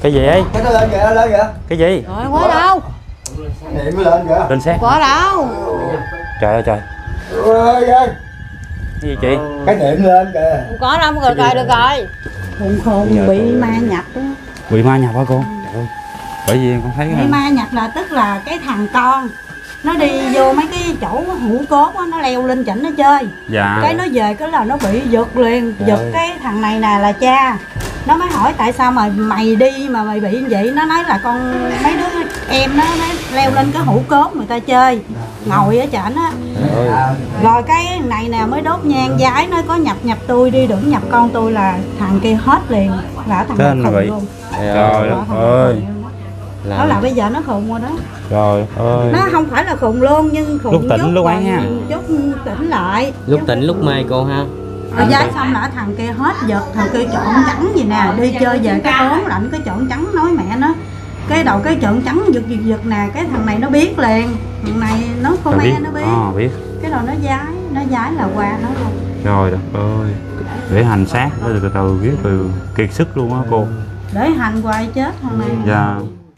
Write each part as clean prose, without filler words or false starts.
Cái gì ấy? Cái nó lên kìa, lên kìa. Cái gì? Rồi quá đâu? Niệm nó lên kìa. Lên xét. Quá đâu? Trời ơi trời. Ôi ơi. Cái gì chị? Cái niệm lên kìa. Không có đâu, rồi được rồi. Khùng bị ma nhập đó. Bị ma nhập hả cô? Bởi vì con thấy Bị ma nhập là tức là cái thằng con nó đi vô mấy cái chỗ hũ cốt á, nó leo lên chảnh nó chơi. Dạ. Cái nó về cái là nó bị giật liền, giật cái thằng này nè là cha. Nó mới hỏi tại sao mà mày đi mà mày bị như vậy. Nó nói là con mấy đứa em nó leo lên cái hũ cốt người ta chơi, ngồi ở chảnh á. Rồi cái này nè mới đốt nhang vái, nói có nhập tôi đi, đừng nhập con tôi, là thằng kia hết liền, là thằng Tên khùng vậy. luôn. Trời ơi. Đó là bây giờ nó khùng rồi đó. Trời ơi. Nó không phải là khùng luôn nhưng khùng Lúc tỉnh lúc ấy nha. chút tỉnh lại. Lúc tỉnh lúc mê cô ha. Rồi giái xong là thằng kia hết giật, thằng kia trộn trắng gì nè, đi chơi về cái ốm lạnh cái trộn trắng nói mẹ nó. Cái đầu cái trộn trắng giật nè, cái thằng này nó biết liền. Thằng này nó không nghe nó biết. Biết. Cái đầu nó giái là qua nó luôn. Trời đất ơi. Để hành xác từ từ viết từ kiệt sức luôn á cô. Để hành hoài chết thằng này. Dạ.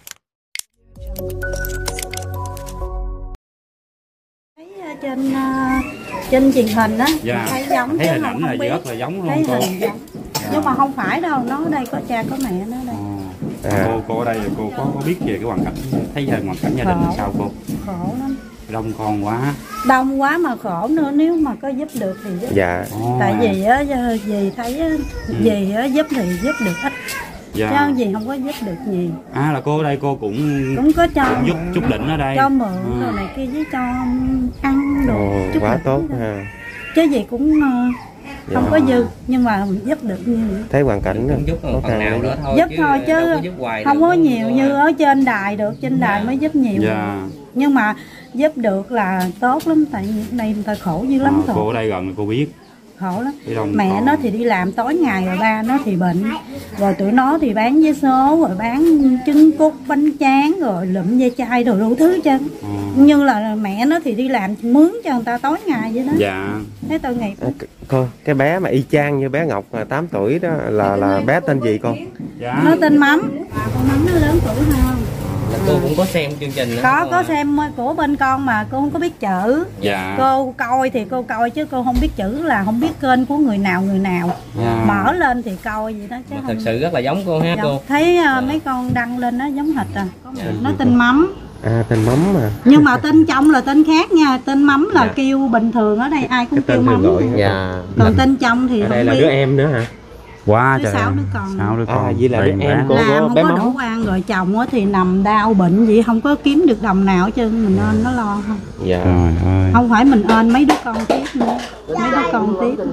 Trên truyền hình á, dạ. thấy giống, thấy chứ hình ảnh không là biết. rất là giống luôn Thấy cô. hình giống. Dạ. Nhưng mà không phải đâu, nó ở đây có cha có mẹ nó đây. Cô ở đây cô có biết về cái hoàn cảnh, thấy hoàn cảnh gia đình làm sao cô? Khổ lắm. Đông con quá. Đông quá mà khổ nữa, nếu mà có giúp được thì giúp. Dạ. Tại vì á, dì thấy á, dì á, giúp thì giúp được ít. Dạ. Chứ dì không có giúp được nhiều. Là cô ở đây cô cũng có cho cũng giúp chút đỉnh ở đây. Cho mượn rồi này kia với cho ăn đồ. Quá tốt ha. Chứ gì cũng không có dư, nhưng mà giúp được nhiều. Thấy hoàn cảnh đó, giúp một phần nào nữa thôi. Giúp thôi chứ không có nhiều như ở trên đài được, trên đài mới giúp nhiều. Dạ. Nhưng mà giúp được là tốt lắm, tại vì đây người ta khổ dữ lắm. Cô ở đây gần cô biết. Khổ lắm. Mẹ nó thì đi làm tối ngày, rồi ba nó thì bệnh, rồi tụi nó thì bán vé số, rồi bán trứng cút, bánh tráng, rồi lụm ve chai, rồi đủ thứ chân. Như là mẹ nó thì đi làm mướn cho người ta tối ngày vậy đó. Dạ. Thế tội nghiệp. Cô, cái bé mà y chang như bé Ngọc 8 tuổi đó là bé tên gì con? Dạ. Nó tên Mắm. Con Mắm nó lớn tuổi hơn. Cô cũng có xem chương trình đó. Có xem của bên con mà cô không có biết chữ. Dạ. Cô coi thì cô coi chứ cô không biết chữ, là không biết kênh của người nào. Dạ. Mở lên thì coi vậy đó chứ thật sự rất là giống cô ha cô. Thấy mấy con đăng lên nó giống hệt à. Nó tên Mắm. Tên Mắm mà. Nhưng mà tên trong là tên khác nha. Tên Mắm là kêu bình thường, ở đây ai cũng kêu Mắm. Dạ. Còn tên trong thì ở không đây là biết. đứa em nữa hả? Quá trời. 6 đứa con. Vậy là đứa em cô làm có không bé có Mắm. đủ ăn, rồi chồng thì nằm đau bệnh vậy, không có kiếm được đồng nào hết trơn, mình ơn nó lo không. Dạ. Trời ơi. Không phải mình ơn mấy đứa con tiếp nữa. Mấy đứa con tiếp.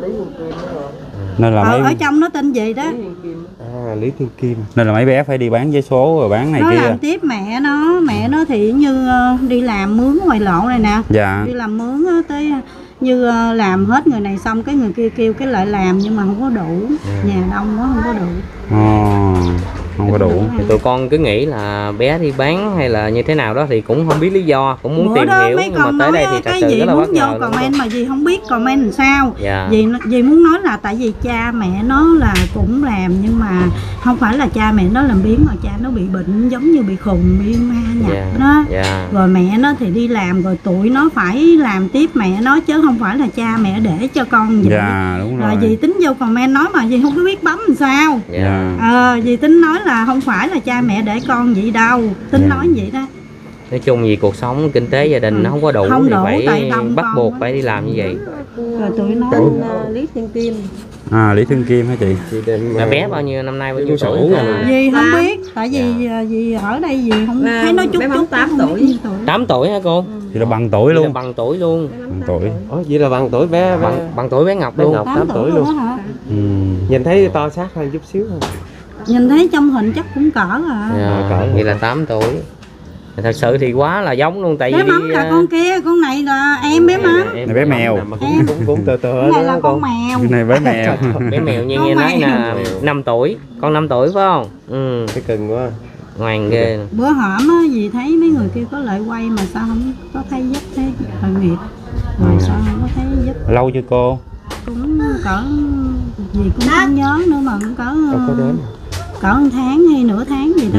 Nên là ở trong nó tên gì đó. Lý Thiên Kim. Nên là mấy bé phải đi bán vé số rồi bán này nó kia. Nó làm tiếp mẹ nó thì như đi làm mướn ngoài lộ này nè. Dạ. Đi làm mướn tới như làm hết người này xong cái người kia kêu cái lại làm, nhưng mà không có đủ. Nhà đông quá không có đủ. Không có đủ. Thì tụi con cứ nghĩ là bé đi bán hay là như thế nào đó thì cũng không biết lý do, cũng muốn tìm hiểu, nhưng mà tới đây thì thật sự rất là bất ngờ. Vô comment mà dì không biết comment làm sao. Dạ. Dì muốn nói là tại vì cha mẹ nó là cũng làm, nhưng mà không phải là cha mẹ nó làm biếng, mà cha nó bị bệnh giống như bị khùng, bị ma nhập đó. Rồi mẹ nó thì đi làm, rồi tụi nó phải làm tiếp mẹ nó, chứ không phải là cha mẹ để cho con vậy. Dạ đúng rồi. Dì tính vô comment nói mà dì không có biết bấm làm sao. Dì tính nói là không phải là cha mẹ để con vậy đâu, tính nói vậy đó. Nói chung vì cuộc sống kinh tế gia đình nó không có đủ, thì phải bắt buộc phải đi làm như vậy. Rồi tụi nó Lý Thiên Kim. Lý Thiên Kim hả chị? Là bé bao nhiêu, năm nay bao nhiêu tuổi? Dì không biết, tại vì dì ở đây dì không thấy nói chút 8 tuổi. 8 tuổi hả cô? Thì là bằng tuổi luôn. Bằng tuổi luôn. Bằng tuổi. Vậy là bằng tuổi bé bằng tuổi bé Ngọc luôn. 8 tuổi luôn. Nhìn thấy to xác hơn chút xíu không? Nhìn thấy trong hình chắc cũng cỡ vậy là 8 tuổi. Thật sự thì quá là giống luôn, tại vì bé Mắm là con kia, con này là em bé Mắm. Này bé mèo. Cũng tờ cái này là con mèo. Cái này bé mèo. Bé mèo như nghe nói là 5 tuổi, con 5 tuổi phải không? Cái cưng quá. Ngoan ghê. Bữa hổm á, dì thấy mấy người kia có lại quay mà sao không có thấy giúp thế, tội nghiệp. Rồi sao không có thấy giúp. Lâu chưa cô? Cũng cỡ dì cũng không nhớ nữa mà cũng cỡ 1 tháng hay nửa tháng gì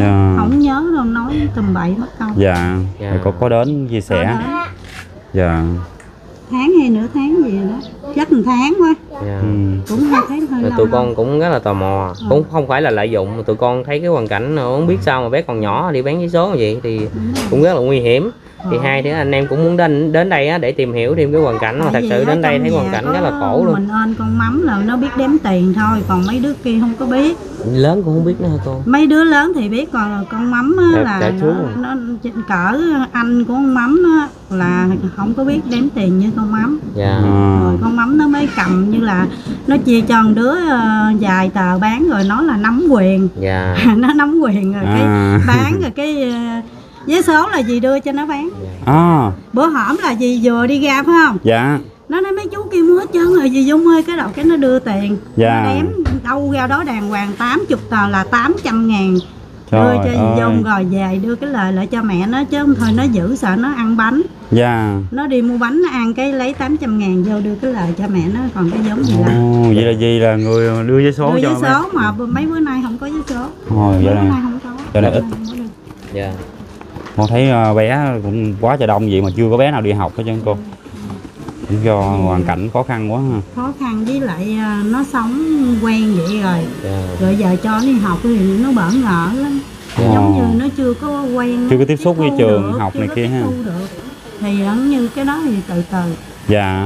không nhớ đâu, nói tầm bậy mất công. Dạ. Dạ. Rồi có đến chia sẻ. Đó. Dạ. Tháng hay nửa tháng gì đó, chắc 1 tháng quá. Dạ. Cũng hay thấy hơi Rồi lâu tụi lâu. con cũng rất là tò mò, cũng không phải là lợi dụng, mà tụi con thấy cái hoàn cảnh không biết sao mà bé còn nhỏ đi bán vé số như vậy thì cũng rất là nguy hiểm. Thì hai đứa anh em cũng muốn đến đây á, để tìm hiểu thêm cái hoàn cảnh, mà thật sự đến đây thấy hoàn cảnh rất là khổ luôn. Mình ơn con Mắm là nó biết đếm tiền thôi, còn mấy đứa kia không có biết. Lớn cũng không biết nữa hả cô? Mấy đứa lớn thì biết, còn con Mắm á, là nó cỡ anh của con Mắm á, là không có biết đếm tiền như con Mắm. Dạ. Rồi con Mắm nó mới cầm như là nó chia cho một đứa vài tờ bán rồi nó là nắm quyền. Dạ. Nó nắm quyền rồi cái bán rồi cái vé số là gì đưa cho nó bán. Bữa hổm là gì vừa đi ra phải không? Dạ. Nó nói mấy chú kia mua hết trơn rồi dì Dung ơi, cái đầu cái nó đưa tiền. Dạ. Nó đếm đâu ra đó đàng hoàng 80 tờ là 800.000. Trời Đưa cho dì Dung ơi. rồi về đưa cái lời lại cho mẹ nó, chứ không thôi nó giữ sợ nó ăn bánh. Dạ. Nó đi mua bánh nó ăn cái lấy 800.000 vô đưa cái lời cho mẹ nó, còn cái giống gì là Vậy là gì là người đưa vé số đưa cho vé số mà mấy bữa nay không có vé số. Ôi, Mấy vậy bữa này. nay không có. Giờ này ít. Dạ. Con thấy bé cũng quá trời đông vậy mà chưa có bé nào đi học hết trơn cô. Cũng do hoàn cảnh khó khăn quá ha. Khó khăn với lại nó sống quen vậy rồi. Dạ. Rồi giờ cho nó đi học thì nó bỡ ngỡ lắm. Giống như nó chưa có quen, Chưa có tiếp xúc với trường được, học chưa này có kia tiếp ha. thu được. Thì giống như cái đó thì từ từ Dạ.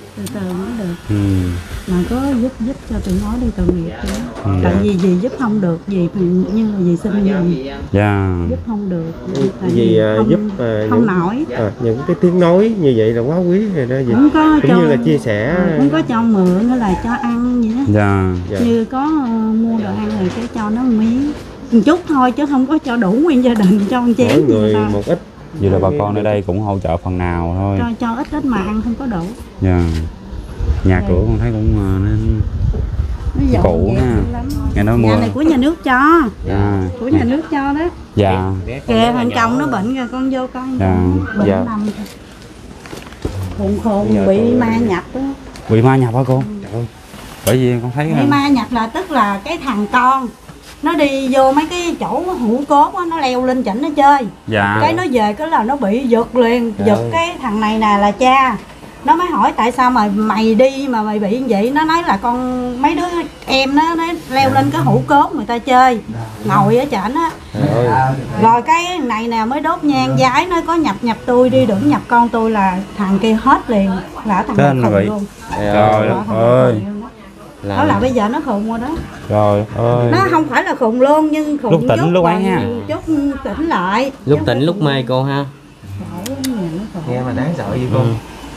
mới được. Ừ. Mà có giúp cho tụi nó đi từ nghiệp cho nó. Ừ. Tại vì dì giúp không được, dì như là dì xin dùm Dạ. giúp không được. Tại Vì không, giúp không nổi. những cái tiếng nói như vậy là quá quý rồi đó gì. Cũng có Cũng cho, như là chia sẻ. cũng có cho mượn hay là cho ăn vậy đó. Dạ. Dạ. Như có mua đồ ăn rồi cái cho nó một miếng một chút thôi, chứ không có cho đủ nguyên gia đình, cho một chén Mỗi người gì đâu. một ít. Vậy là bà con ở đây cũng hỗ trợ phần nào thôi. Cho ít ít mà ăn không có đủ. Dạ. Nhà cửa con thấy cũng nên Nó dọn cũ dẹp ha. dữ lắm. nghe nói Nhà mưa. này của nhà nước cho, Dạ. của nhà nước cho đó. Dạ. Kìa thằng chồng nó bệnh rồi con vô coi. Dạ. Bệnh Dạ. nằm khôn bị ma nhập đó. Bị ma nhập hả cô? Bởi vì con thấy Bị ma nhập là tức là cái thằng con nó đi vô mấy cái chỗ hũ cốt á, nó leo lên chỉnh nó chơi. Dạ. Cái nó về cái là nó bị giật liền, giật cái thằng này nè là cha. Nó mới hỏi tại sao mà mày đi mà mày bị như vậy. Nó nói là con mấy đứa em nó leo lên cái hũ cốt người ta chơi, ngồi ở trển á. Rồi cái này nè mới đốt nhang giái, nó có nhập tôi đi, đừng nhập con tôi, là thằng kia hết liền, là thằng Tên này là vậy. khùng luôn. Trời đất ơi. Đó là bây giờ nó khùng rồi đó. Trời ơi. Nó không phải là khùng luôn nhưng khùng Lúc tỉnh, chút lúc ấy rồi, ha. chút tỉnh lại. Lúc tỉnh lúc mê cô ha. Nghe mà đáng sợ gì cô.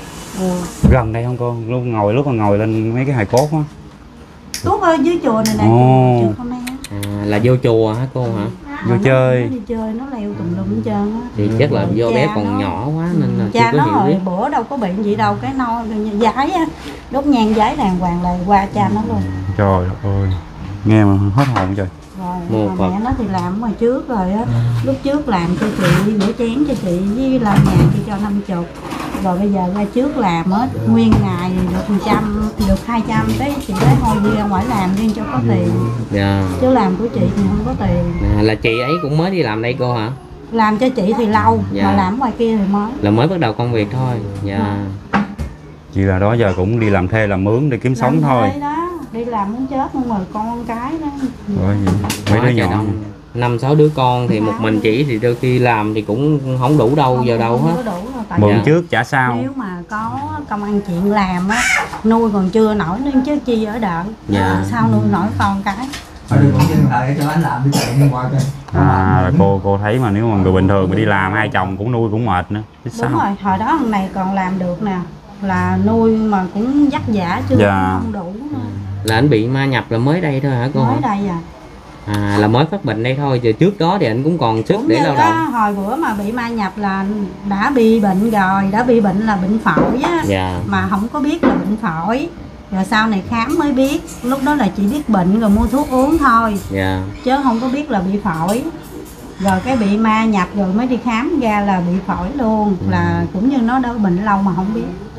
Gần đây không cô? Lúc mà ngồi lên mấy cái hài cốt á. Tuốt ở dưới chùa này nè, Ồ. chùa Khmer. Là vô chùa hả cô hả? Vô chơi. Nó đi chơi nó leo tùm lum hết trơn á. Thì chắc là do bé Cha còn nó- nhỏ quá nên là chưa Cha có nó hiểu hồi biết. bữa đâu có bệnh gì đâu, cái no giái á, đốt nhang giái đàng hoàng là qua cha nó luôn. Trời ơi. Nghe mà hết hồn trời. Rồi mà mẹ nó thì làm ngoài trước rồi á, lúc trước làm cho chị rửa chén cho chị với làm nhà chị cho 50, rồi bây giờ ra trước làm hết nguyên ngày được 100, được 200, cái chị nói thôi đi ra ngoài làm đi cho có tiền, Dạ. chứ làm của chị thì không có tiền. Là chị ấy cũng mới đi làm đây cô hả? Làm cho chị thì lâu, Dạ. mà làm ngoài kia thì mới. Là mới bắt đầu công việc thôi. Dạ. Chị là đó giờ cũng đi làm thuê làm mướn để kiếm sống Làm thôi. thế đó, đi làm muốn chết luôn rồi con cái đó. Bởi vì mấy Quá đứa trời nhỏ. đông. 5-6 đứa con thì một mình chị thì đôi khi làm thì cũng không đủ đâu giờ đâu hết. Không có đủ rồi, tại Mượn Dạ. trước trả sau. nếu mà có công ăn chuyện làm á, nuôi còn chưa nổi nên chứ chi ở đợi. Dạ. Sao nuôi nổi con cái. Ở đây cũng nhân lại cho anh làm đi chạy đi qua coi. Là cô thấy mà nếu mà người bình thường mà đi làm hai chồng cũng nuôi cũng mệt nữa. Chứ Đúng sao? rồi, hồi đó thằng này còn làm được nè, là nuôi mà cũng vất vả chứ Dạ. không đủ nữa. Là anh bị ma nhập là mới đây thôi hả cô hả? Mới đây à. Là mới phát bệnh đây thôi, giờ trước đó thì anh cũng còn sức Cũng để như lao đó, động. hồi bữa mà bị ma nhập là đã bị bệnh rồi, đã bị bệnh là bệnh phổi á. Dạ. Mà không có biết là bệnh phổi. Rồi sau này khám mới biết, lúc đó là chỉ biết bệnh rồi mua thuốc uống thôi, Dạ. chứ không có biết là bị phổi. Rồi cái bị ma nhập rồi mới đi khám ra là bị phổi luôn, là cũng như nó đã bệnh lâu mà không biết.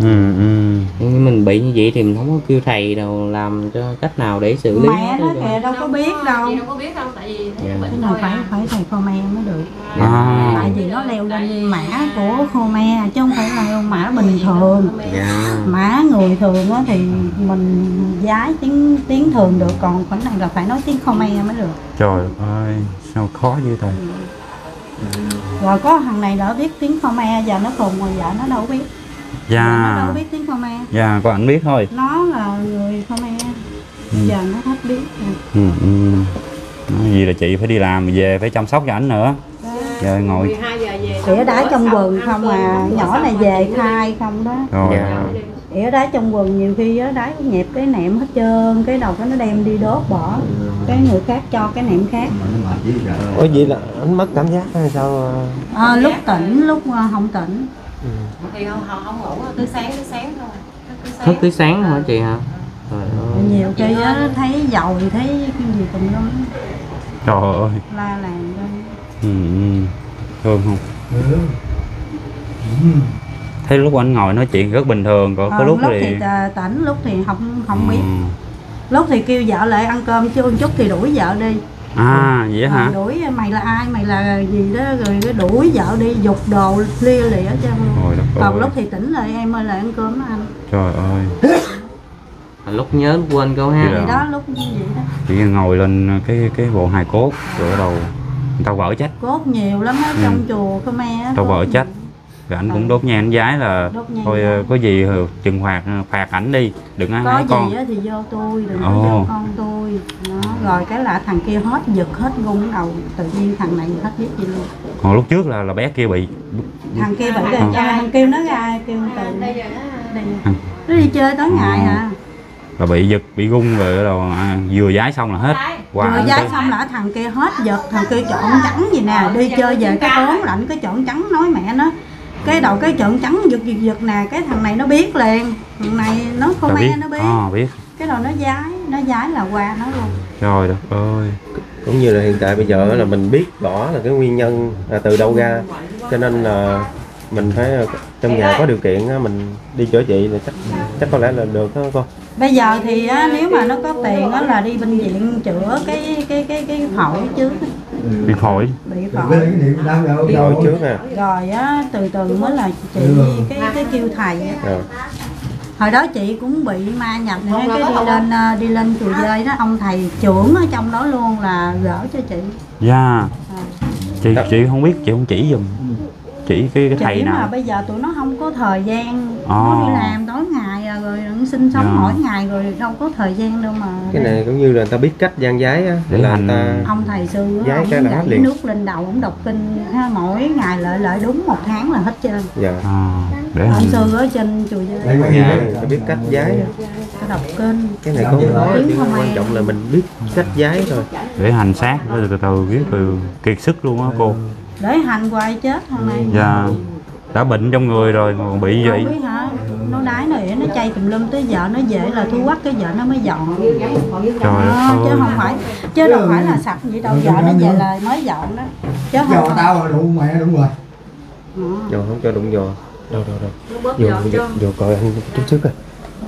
Mình bị như vậy thì mình không có kêu thầy đâu làm cho cách nào để xử lý. Mẹ nó kìa đâu có biết đâu. Chị đâu có biết đâu, tại vì Cái này phải thầy Khmer mới được. À. Tại vì nó leo lên mã của Khmer chứ không phải là mã bình thường. Mã người thường á thì mình giái tiếng thường được, còn cái này là phải nói tiếng Khmer mới được. Trời ơi, sao khó dữ thầy. Rồi có thằng này đã biết tiếng Khmer, giờ nó khùng rồi, vợ nó đâu biết. Nó đâu biết tiếng Khmer. Dạ, có ảnh biết thôi. Nó là người Khmer. Giờ nó hết biết rồi. Nói gì là chị phải đi làm về phải chăm sóc cho ảnh nữa. Giờ ngồi 12 giờ về. Ỉa đá trong vườn không à, nhỏ này về khai không đó. rồi. Ỉa đá trong vườn nhiều khi á đá nhẹp cái nệm hết trơn, cái đầu nó đem đi đốt bỏ. Cái người khác cho cái nệm khác. Ủa vậy là anh mất cảm giác hay sao? Lúc tỉnh, lúc không tỉnh. Thì không ngủ tới sáng thôi. Thức tới sáng hả chị hả? Nhiều khi á thấy dầu thì thấy cái gì tùm lum. Trời ơi. La làng Thương không? Thấy lúc anh ngồi nói chuyện rất bình thường, còn có lúc thì tỉnh, lúc thì không biết. Lúc thì kêu vợ lại ăn cơm chưa một chút thì đuổi vợ đi. À vậy hả? Đuổi mày là ai, mày là gì đó, rồi cái đuổi vợ đi, giục đồ lia lịa cho luôn. Còn lúc thì tỉnh lại em ơi lại ăn cơm đó anh. Trời ơi. Lúc nhớ lúc quên câu ha. Thì đó lúc như vậy đó. Chỉ ngồi lên cái bộ hài cốt rồi đầu người ta vỡ trách. Cốt nhiều lắm á, trong chùa Khmer á. Tao vỡ trách. Rồi anh cũng đốt nhang giái là thôi có gì trừng phạt ảnh đi, đừng ăn có con. Có gì á thì vô tôi, đừng có vô con tôi. Đó. Rồi cái là thằng kia hết giật hết gung đầu, tự nhiên thằng này hết biết gì luôn. Còn lúc trước là bé kia bị. Thằng kia bị kêu nó ra, kêu từ nó đi chơi tối ngày hả? Là bị giật, bị gung rồi đầu vừa giái xong là hết. Vừa giái xong là thằng kia hết giật, thằng kia trộn trắng gì nè, đi chơi về cái ốm lạnh cái trộn trắng nói mẹ nó. Cái đầu cái trộn trắng giật nè, cái thằng này nó biết liền. Thằng này nó Khmer nó biết. Cái đầu nó giái là qua nó luôn. Trời đất ơi. Cũng như là hiện tại bây giờ là mình biết rõ là cái nguyên nhân là từ đâu ra, cho nên là mình phải trong nhà có điều kiện mình đi chữa trị là chắc có lẽ là được đó con. Bây giờ thì nếu mà nó có tiền là đi bệnh viện chữa cái phổi trước. Bị phổi. Bị phổi. Rồi trước nè. Rồi từ từ mới là chị cái kêu thầy. Hồi đó chị cũng bị ma nhập nữa, cái đi lên chùa dơi đó, ông thầy trưởng ở trong đó luôn là gỡ cho chị. Dạ. Chị không biết, chị không chỉ giùm. Chỉ cái thầy nào. Mà bây giờ tụi nó không có thời gian, nó đi làm tối ngày rồi sinh sống mỗi ngày rồi đâu có thời gian đâu mà. Cái này cũng như là người ta biết cách gian giái á, là người ta ông thầy sư giái cái là hết liền. Nước lên đầu ông đọc kinh mỗi ngày lợi đúng 1 tháng là hết trơn. Dạ. Để ông sư ở trên chùa Dơi. Người ta biết cách giái. Ta đọc kinh. Cái này không nói, nhưng quan trọng là mình biết cách giái thôi. Để hành xác từ từ biết từ kiệt sức luôn á cô. Để hành hoài chết hôm nay. Dạ. Đã bệnh trong người rồi còn bị vậy. Không biết hả? Nó đái nó ỉa nó chay tùm lum, tới vợ nó về là thu quắc cái vợ nó mới dọn. Trời ơi. Chứ không phải, chứ đâu phải là sạch vậy đâu, vợ nó về là mới dọn đó. Chứ không. Giò tao rồi đụng mẹ đúng rồi. Giò không cho đụng giò. Đâu. Giò coi anh chút trước coi.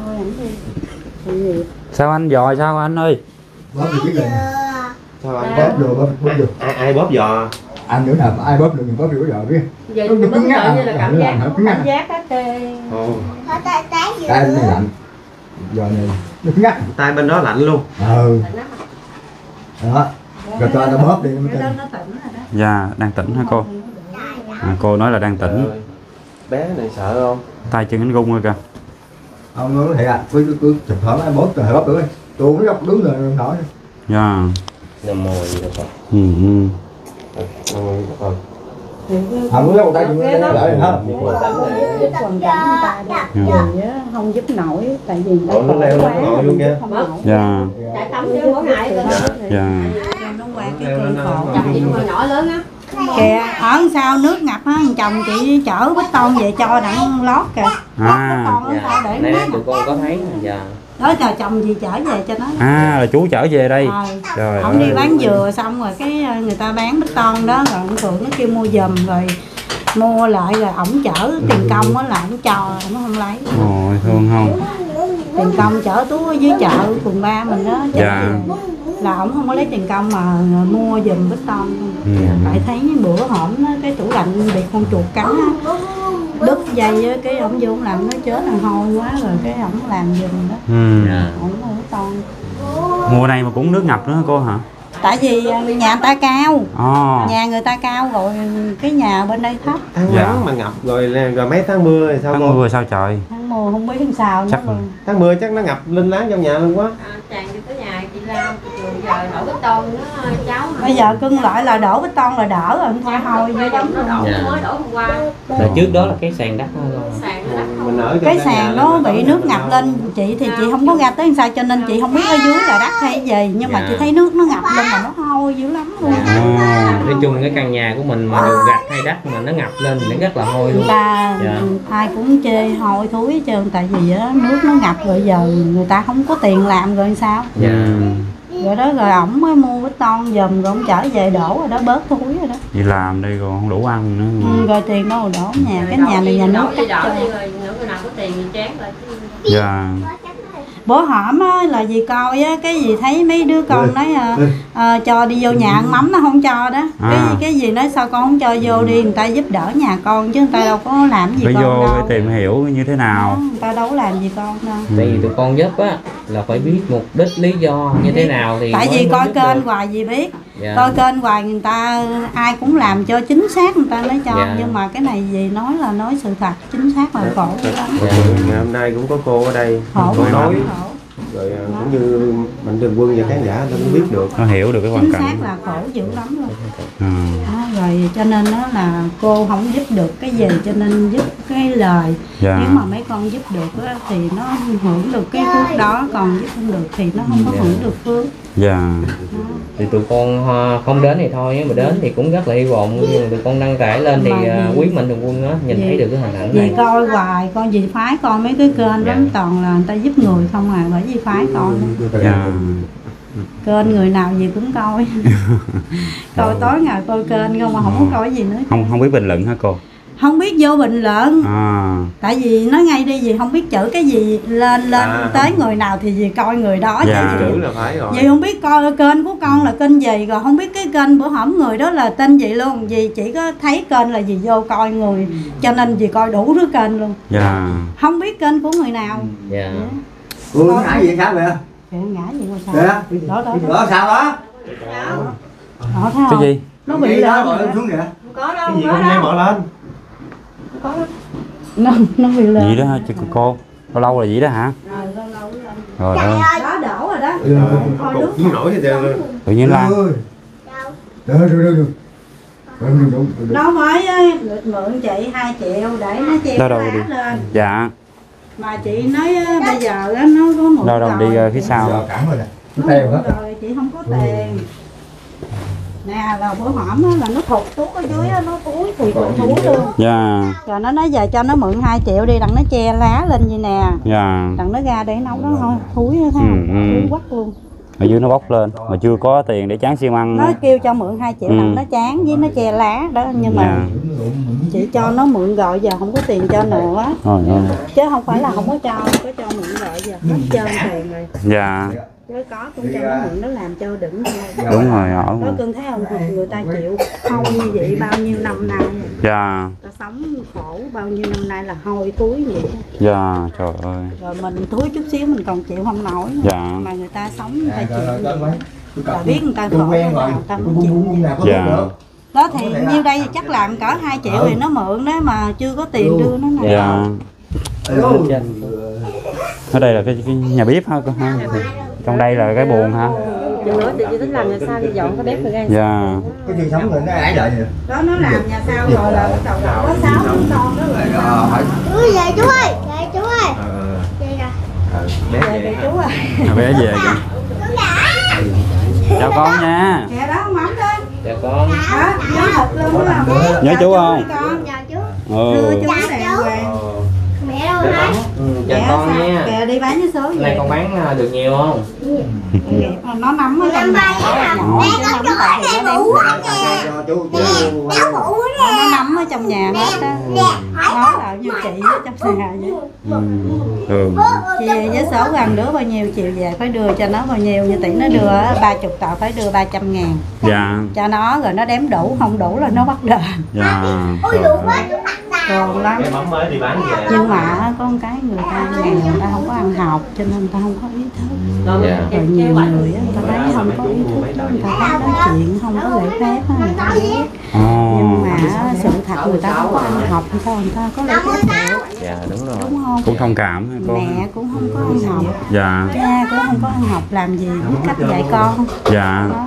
Sao anh dò sao anh ơi? Bóp được cái gì? Sao anh Bóp vô. Ai bóp giò? Anh nữa nào ai bóp được mình bóp được cái giò biết. Vậy mình bóp như là cảm giác á cái tay này lạnh. Giò này nó cứng ngắt. Tay bên đó lạnh luôn. Đó. Rồi cho nó bóp đi. Cái đó nó tỉnh rồi đó. Dạ, đang tỉnh hả cô? Cô nói là đang tỉnh. Bé này sợ không? Tay chân anh gung rồi kìa. Ông nói thiệt cứ chụp thoải mái bóp rồi bóp được đi. Tôi không góc đứng rồi không nổi. Dạ. Nằm mồi gì đâu con. Không có tay chúng nó lại hả? Còn cảnh người ta đâu. Không giúp nổi tại vì nó leo lên ngồi luôn kìa. Dạ. chạy tắm chứ mỗi ngày Dạ. Nó qua cái cơn khổ. chồng chị còn nhỏ lớn á. Kìa, ở sau nước ngập á, chồng chị chở bít tông về cho đặng lót kìa. Nãy tụi con có thấy. Dạ. Đó chờ chồng chị chở về cho nó. Là chú chở về đây. Trời ông ơi. đi bán dừa xong rồi cái người ta bán bít tông đó, rồi ông Phượng nó kêu mua giùm rồi mua lại rồi ổng chở tiền công á là ổng cho, ổng không lấy. Ôi thương không? Tiền công chở Tú ở dưới chợ phường 3 mình đó, Dạ. là ổng không có lấy tiền công mà mua giùm bít ton. Ừ. Tại thấy bữa hổm á, cái tủ lạnh bị con chuột cắn á, đứt dây á, cái ổng vô ổng làm nó chết là hôi quá rồi cái ổng làm giùm đó. Ừ. Ổng mua bít ton. Mùa này mà cũng nước ngập nữa hả cô hả? Tại vì nhà người ta cao, Ồ. nhà người ta cao rồi cái nhà bên đây thấp. Tháng Dạ. nắng mà ngập rồi mấy tháng mưa thì sao Tháng cô? mưa sao trời? Tháng mùa không biết làm sao Chắc nữa luôn. Tháng mưa chắc nó ngập linh láng trong nhà luôn quá. Chàng đi tới nhà chị Lam, chị Trường giờ đổ bê tông nó cháu. Bây giờ cưng lại là đổ bê tông là đỡ rồi, không thôi hôi dữ lắm. Nó đổ Dạ. mới đổ hôm qua. Là trước đó là cái sàn đất thôi. Sàn nó đắp Mình ở Cái trong căn sàn nhà nó là- bị nước ngập lên, chị thì chị không có ra tới sao cho nên chị không biết ở dưới là đất hay gì, nhưng mà Dạ. chị thấy nước nó ngập lên mà nó hôi dữ lắm luôn. Nói chung cái căn nhà của mình mà được gạch hay đất mà nó ngập lên thì nó rất là hôi luôn. Người ta Dạ. ai cũng chê hôi thúi hết trơn, tại vì á, nước nó ngập rồi giờ người ta không có tiền làm rồi sao. Dạ. Rồi đó rồi ổng mới mua bê tông giùm rồi ổng chở về đổ rồi đó, bớt thúi rồi đó. Đi làm đi còn không đủ ăn nữa. Rồi tiền đâu đổ nhà, cái nhà này nhà nước đi cắt đổ cho. đi rồi nữa người nào có tiền thì chán rồi. Dạ. Bữa hổm á là dì coi á, cái gì thấy mấy đứa con nói cho đi vô nhà ăn mắm nó không cho đó. Cái gì nói sao con không cho vô đi, người ta giúp đỡ nhà con chứ người ta đâu có làm gì Phải con vô đâu. phải tìm hiểu như thế nào. Người ta đâu có làm gì con đâu. Tại vì tụi con giúp á là phải biết mục đích lý do như thế nào thì Tại mới- vì mới coi giúp kênh được. hoài gì biết. Dạ. Coi kênh hoài người ta ai cũng làm cho chính xác người ta mới cho. Dạ. Nhưng mà cái này gì nói là nói sự thật, chính xác là khổ dữ lắm. Dạ. Ngày hôm nay cũng có cô ở đây, Khổ cô lắm, nói khổ. rồi cũng như Mạnh Thường Quân và khán giả ta cũng biết được. Nó hiểu được cái hoàn Chính cảnh. xác là khổ dữ lắm luôn. Ừ. Đó, rồi cho nên đó là cô không giúp được cái gì cho nên giúp cái lời. Dạ. Nếu mà mấy con giúp được á, thì nó hưởng được cái phước đó, còn giúp không được thì nó không có hưởng được phước. Dạ. Thì tụi con không đến thì thôi, nhưng mà đến thì cũng rất là hy vọng, nhưng mà tụi con đăng tải lên thì Mà quý Mạnh Thường Quân á nhìn Vì- thấy được cái hình ảnh Vì này. coi hoài, con vì phái con mấy cái kênh Dạ. lắm toàn là người ta giúp người không à, bởi vì phái con Dạ. kênh người nào gì cũng coi. Coi tối ngày coi kênh không mà không có coi gì nữa. Không biết bình luận hả cô? Không biết vô bình luận. À. Tại vì nói ngay đi gì không biết chữ cái gì lên tới người nào thì gì coi người đó. Dạ. Vậy Chữ là phải rồi. Vậy không biết coi kênh của con là kênh gì, rồi không biết cái kênh bữa hổm người đó là tên gì luôn. Vì chỉ có thấy kênh là gì vô coi người, cho nên gì coi đủ thứ kênh luôn. Dạ. Không biết kênh của người nào. Dạ. Ui, ngã gì sao vậy? Kìa, ngã gì mà sao? Kìa. Đó. Đó sao đó? Đó thấy Cái không? gì? Nó bị Cái lên đó rồi rồi đó. xuống kìa. Không có đâu, Cái gì không có con nghe đâu. mở lên. Nó bị lên. Vậy đó hả chứ cô? Lâu lâu là vậy đó hả? Lâu lâu lên. Rồi ơi. Đó đổ rồi đó. Ừ. Thôi nước. Không nổi thì đều luôn. Tự nhiên Lan. Được. Nó mới mượn chị 2 triệu để nó treo Đâu lá đi. lên. Dạ. Mà chị nói bây giờ á, nó có mượn Đâu đi rồi. phía sau. Giờ cản rồi nè. Nó Nó theo mượn hết. rồi chị không có tiền. Nè là bữa hổm á, là nó thụt xuống ở dưới á, nó thúi luôn. Dạ. Rồi nó nói giờ cho nó mượn 2 triệu đi, đặng nó che lá lên vậy nè. Dạ. Đặng nó ra để nấu đó thôi, thúi nữa thấy không? Thúi quắc luôn. Ở dưới nó bốc lên mà chưa có tiền để tráng xi măng. Nó kêu cho mượn 2 triệu đặng nó chán với nó che lá đó, nhưng mà Dạ. chị cho nó mượn rồi giờ không có tiền cho nữa. Rồi ơi. Chứ không phải là không có cho mượn rồi giờ hết trơn tiền rồi. Dạ. Chứ có cũng cho nó mượn nó làm cho đừng thôi. Đúng rồi ở Có mà. cưng thấy không, người ta chịu hôi như vậy bao nhiêu năm nay, Dạ. ta sống khổ bao nhiêu năm nay là hôi thúi vậy. Dạ. Trời ơi. Rồi mình thúi chút xíu mình còn chịu không nổi nữa. Dạ. Mà người ta sống người ta chịu Đó, là biết người ta tôi khổ quen thế rồi. nào ta Tôi không chịu. muốn nào có Dạ. được. Đó thì nhiêu đây chắc là cỡ 2 triệu thì nó mượn đó mà chưa có tiền đưa nó nè. Dạ. Ở đây là cái nhà bếp ha cô ha. Trong đây là cái buồng ha. Chừng nữa thì chị tính làm nhà sao đi dọn cái bếp rồi ra. Dạ. Cái chuyện sống rồi nó ái đợi vậy. Đó nó làm nhà sau rồi là bắt đầu có 6 con đó rồi. Về chú ơi, về chú ơi. Về rồi. Về chú à. Bé về kìa. Chào con nha. Kìa đó mắm đó. Dạ con. Đó, nhớ thịt luôn đó. Nhớ chú không? Chào chú. Đưa Ừ. chú đàng hoàng. Mẹ đâu hả? Chào con nha. Kìa đi bán với số Hôm nay về. con bán được nhiều không? nghiệp nó nắm ở trong nhà nhỏ chứ nắm tại thì nó đem cho chú nó nắm ở trong nhà hết á, nó là như chị ở trong nhà vậy. Chị về với số gần đứa bao nhiêu chiều về phải đưa cho nó bao nhiêu, như tỷ nó đưa 30 tờ phải đưa 300.000 Dạ. cho nó, rồi nó đếm đủ không đủ là nó bắt đền. Dạ. Còn lắm. Nhưng mà có một cái người ta nghèo, người ta không có ăn học cho nên người ta không có ý thức. Rồi nhiều người á, người ta thấy không có ý thức đó, người ta thấy nói chuyện không có lễ phép á, người ta biết. Nhưng mà sự thật người ta không có ăn học thì sao người ta có lễ phép được. Dạ đúng rồi. Đúng không? Cũng thông cảm hả cô? Mẹ cũng không có ăn học. Dạ. Cha cũng không có ăn học, làm gì biết cách dạy con. Dạ. Đó.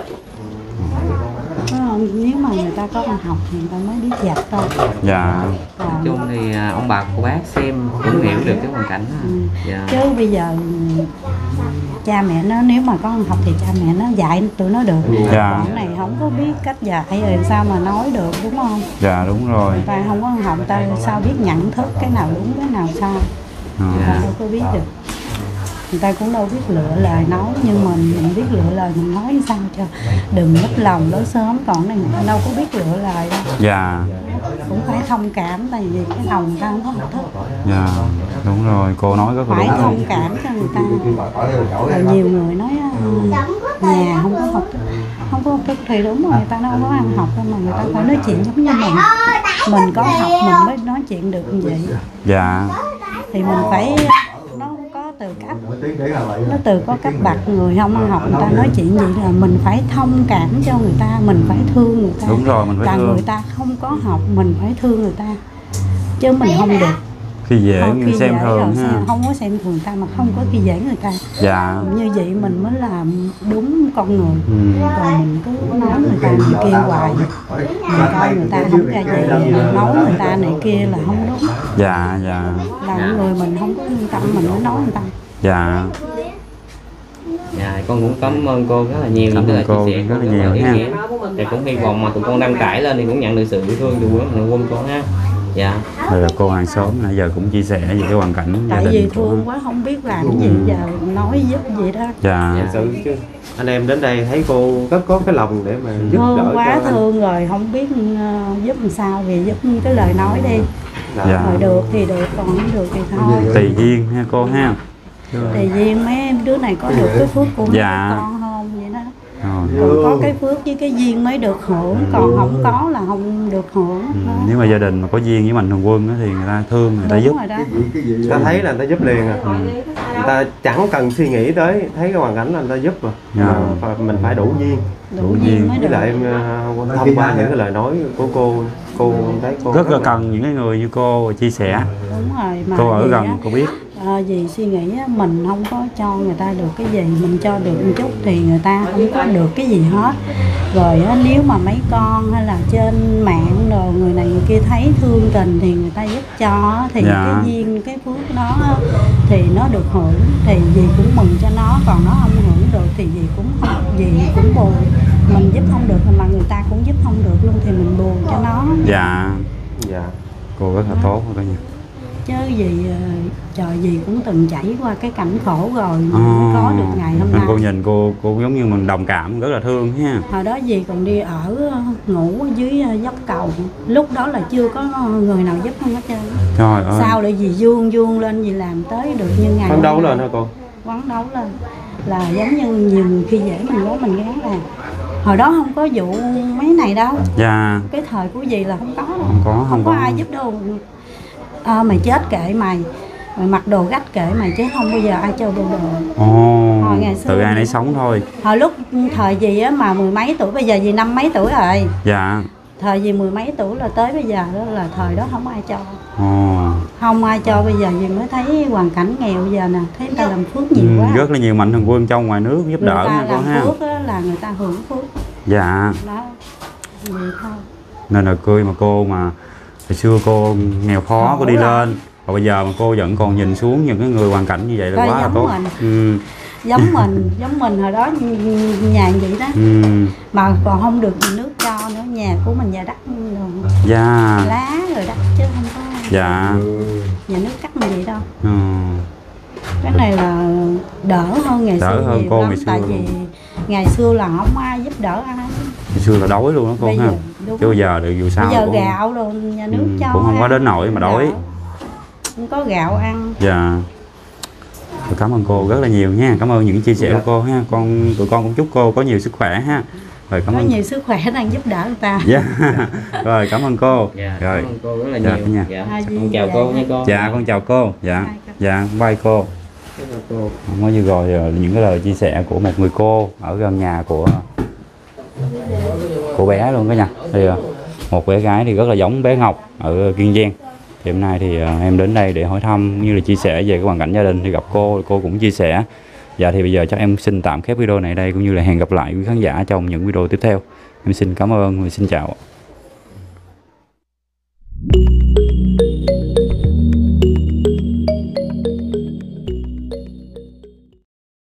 Nếu mà người ta có ăn học thì người ta mới biết dạy thôi. Dạ. Nói chung thì ông bà cô bác xem cũng hiểu được cái hoàn cảnh. Dạ. Chứ bây giờ cha mẹ nó nếu mà có ăn học thì cha mẹ nó dạy tụi nó được. Dạ. Còn này không có biết cách dạy rồi sao mà nói được, đúng không? Dạ đúng rồi. Người ta không có ăn học, người ta sao biết nhận thức cái nào đúng cái nào sai. Người ta đâu có biết được. Người ta cũng đâu biết lựa lời nói, nhưng mà mình biết lựa lời mình nói sao cho đừng mất lòng đó sớm, còn này người ta đâu có biết lựa lời đâu. Dạ. Cũng phải thông cảm, tại vì cái lòng người ta không có học thức. Dạ đúng rồi, cô nói rất là Phải đúng. thông cảm cho người ta. Rồi nhiều người nói nhà không có học thức, không có học thức thì đúng rồi, người ta đâu có ăn học đâu, mà người ta phải nói chuyện giống như mình. Mình có học mình mới nói chuyện được như vậy. Dạ. Thì mình phải nó có từ cách, nó từ có cách bậc. Người không ăn học người ta nói chuyện gì là mình phải thông cảm cho người ta, mình phải thương người ta. Đúng rồi, mình phải là thương. người ta không có học mình phải thương người ta, chứ mình không được Khi dễ người xem dễ thường rồi, ha. không có xem thường người ta mà không có khi dễ người ta. Dạ. Như vậy mình mới làm đúng con người. Còn mình cứ nói người ta này kia hoài, mình coi người ta không ra gì, mình nói người ta này kia là không đúng. Dạ. Dạ. Là người mình không có yên tâm mình mới nói người ta. Dạ. Dạ, con cũng cảm ơn cô rất là nhiều. Cảm ơn cô chia sẻ rất là ý nhiều nha. nghĩa. Thì cũng hy vọng mà tụi con đăng tải lên thì cũng nhận được sự yêu thương từ quý mạnh quân con ha. Dạ. Rồi là cô hàng xóm nãy giờ cũng chia sẻ về cái hoàn cảnh gia Tại vì đình của. thương quá không biết làm cái gì, giờ nói giúp gì đó. Dạ. Thật sự chứ anh em đến đây thấy cô rất có cái lòng để mà giúp đỡ Thương quá cho anh. thương rồi không biết giúp làm sao thì giúp cái lời nói đi. Dạ. Rồi được thì được, còn không được thì thôi. Tùy duyên ha cô ha. Thì riêng mấy đứa này có được cái phước của mấy Dạ. con không vậy đó. Rồi. Còn có cái phước với cái duyên mới được hưởng, còn không có là không được hưởng. Đó. Nếu mà gia đình mà có duyên với Mạnh Thường Quân á thì người ta thương, người ta Đúng giúp. rồi đó. Người ta thấy là người ta giúp liền à. Người ta chẳng cần suy nghĩ tới, thấy cái hoàn cảnh là người ta giúp rồi. Dạ. Mà mình phải đủ duyên. Đủ duyên mới Với được. lại thông qua những cái lời nói của cô thấy cô Rất là cần những cái người như cô chia sẻ. Đúng rồi, mà Cô ở vì gần á, cô biết. vì suy nghĩ á, mình không có cho người ta được cái gì, mình cho được một chút thì người ta không có được cái gì hết. Rồi á, nếu mà mấy con hay là trên mạng rồi người này người kia thấy thương tình thì người ta giúp cho thì Dạ. cái duyên cái phước đó á, thì nó được hưởng thì dì cũng mừng cho nó, còn nó không hưởng được thì dì cũng buồn. Mình giúp không được mà người ta cũng giúp không được luôn thì mình buồn cho nó. Dạ. Dạ. Cô rất là tốt coi nha. Chứ gì trời gì cũng từng chảy qua cái cảnh khổ rồi mới có được ngày hôm Nên nay. cô nhìn cô giống như mình đồng cảm, rất là thương ha. Hồi đó dì còn đi ở ngủ ở dưới dốc cầu, lúc đó là chưa có người nào giúp không hết trơn. Trời ơi. Sao lại dì vuông lên dì làm tới được như ngày Phấn đấu hôm nay. lên hả cô? Phấn đấu lên là giống như nhiều khi dễ mình quá mình gán làm. Hồi đó không có vụ mấy này đâu. Dạ. Cái thời của dì là không có đâu. Không có. Ai giúp đâu. Mày chết kệ mày mặc đồ gách kệ mày, chứ không bao giờ ai cho đồ. Ồ. Ngày xưa Tự ai nấy sống thôi. Hồi lúc thời gì á mà mười mấy tuổi, bây giờ gì năm mấy tuổi rồi. Dạ. Thời gì mười mấy tuổi là tới bây giờ đó là thời đó không ai cho. Ồ. Không ai cho, bây giờ gì mới thấy hoàn cảnh nghèo bây giờ nè, thấy người ta làm phước nhiều quá. Rất là nhiều Mạnh Thường Quân trong ngoài nước giúp đỡ nha người cô ta ha. làm phước á, là người ta hưởng phước Dạ. đó. Vậy thôi. Nên là cười mà cô mà hồi xưa cô nghèo khó cô đi lên, và bây giờ mà cô vẫn còn nhìn xuống những cái người hoàn cảnh như vậy là Coi quá là giống tốt. mình. Giống mình hồi đó nhà vậy đó. Mà còn không được nước cho nữa, nhà của mình nhà đất rồi. Dạ. Lá rồi đất chứ không có. Dạ. Nhà nước cắt mình vậy đâu. Ừ. Cái này là đỡ hơn ngày Đỡ xưa hơn nhiều cô lắm, ngày xưa tại luôn. vì ngày xưa là không ai giúp đỡ ai. Ngày xưa là đói luôn đó cô Bây ha. giờ, đúng. Chứ bây giờ thì dù sao Bây giờ cũng, gạo rồi nhà nước cho cũng không có ăn, đến nỗi mà đói. đỡ. Không có gạo ăn. Dạ. Tôi cảm ơn cô rất là nhiều nha. Cảm ơn những chia sẻ của cô ha. Tụi con cũng chúc cô có nhiều sức khỏe ha. Rồi cảm Có ơn. nhiều sức khỏe đang giúp đỡ người ta. Dạ. Rồi cảm ơn cô. Dạ, Rồi. cảm ơn cô rất là Dạ, nhiều. nha. Dạ, Hai con viên chào dạ. cô nha cô. Dạ con chào cô. Dạ. Hai con. Dạ bye cô. Cô. Không có gì rồi những cái lời chia sẻ của một người cô ở gần nhà của bé luôn cả nhà. Thì một bé gái thì rất là giống bé Ngọc ở Kiên Giang. Thì hôm nay thì em đến đây để hỏi thăm cũng như là chia sẻ về cái hoàn cảnh gia đình, thì gặp cô cũng chia sẻ. Dạ thì bây giờ chắc em xin tạm khép video này đây, cũng như là hẹn gặp lại quý khán giả trong những video tiếp theo. Em xin cảm ơn và xin chào.